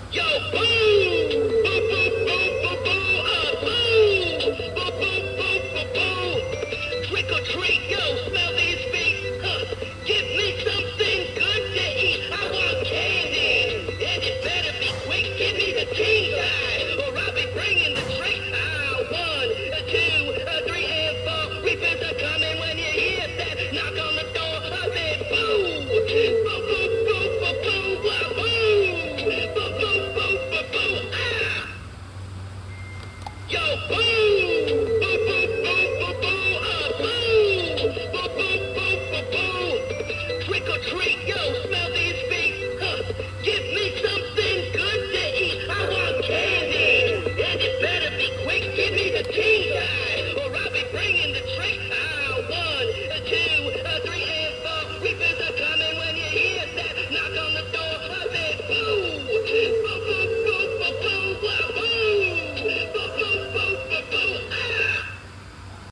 Yo, boo! Boo, boo, boo, boo, boo, boo! Boo, boo, boo, boo, boo! Trick or treat, yo, smell